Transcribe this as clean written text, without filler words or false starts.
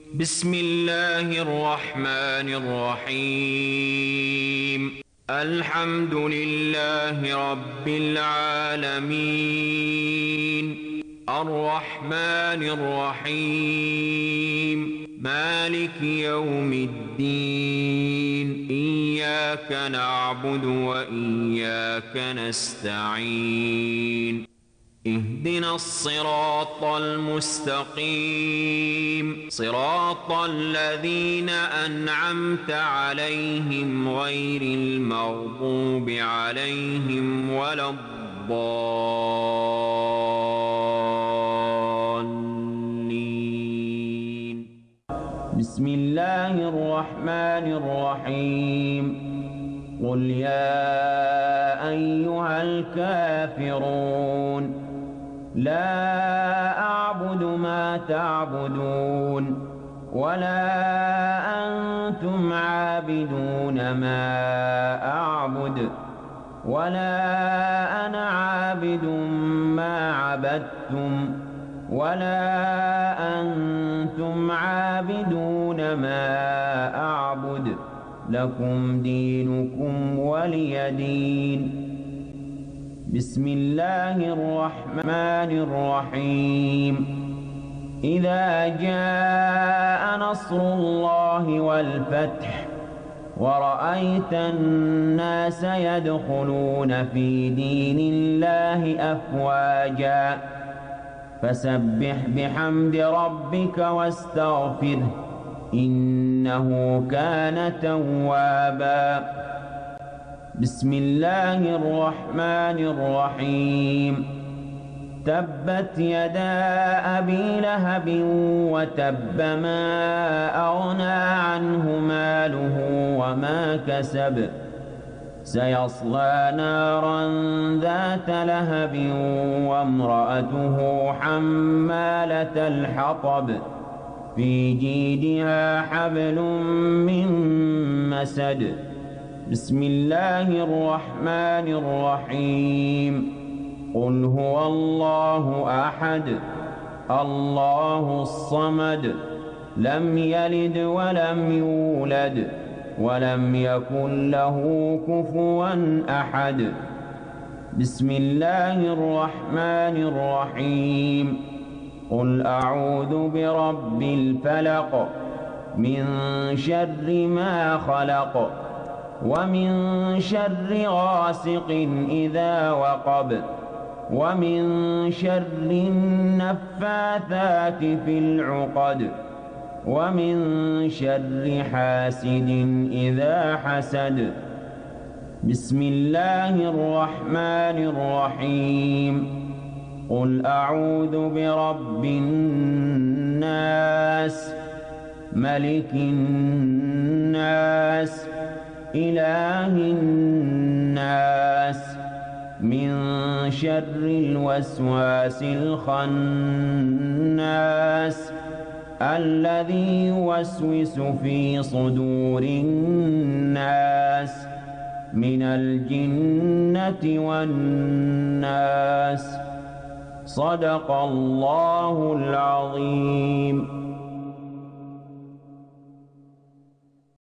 بسم الله الرحمن الرحيم. الحمد لله رب العالمين، الرحمن الرحيم، مالك يوم الدين. إياك نعبد وإياك نستعين. اهدنا الصراط المستقيم، صراط الذين أنعمت عليهم غير المغضوب عليهم ولا الضالين. بسم الله الرحمن الرحيم. قل يا أيها الكافرون لا أعبد ما تعبدون ولا أنتم عابدون ما أعبد ولا أنا عابد ما عبدتم ولا أنتم عابدون ما أعبد. لكم دينكم ولي دين. بسم الله الرحمن الرحيم. إذا جاء نصر الله والفتح ورأيت الناس يدخلون في دين الله أفواجا فسبح بحمد ربك واستغفره إنه كان توابا. بسم الله الرحمن الرحيم. تبت يدا أبي لهب وتب ما أغنى عنه ماله وما كسب سيصلى نارا ذات لهب وامرأته حمالة الحطب في جيدها حبل من مسد. بسم الله الرحمن الرحيم. قل هو الله أحد الله الصمد لم يلد ولم يولد ولم يكن له كفوا أحد. بسم الله الرحمن الرحيم. قل أعوذ برب الفلق من شر ما خلق ومن شر غاسق إذا وقب ومن شر النفاثات في العقد ومن شر حاسد إذا حسد. بسم الله الرحمن الرحيم. قل أعوذ برب الناس ملك الناس إله الناس من شر الوسواس الخناس الذي يوسوس في صدور الناس من الجنة والناس. صدق الله العظيم.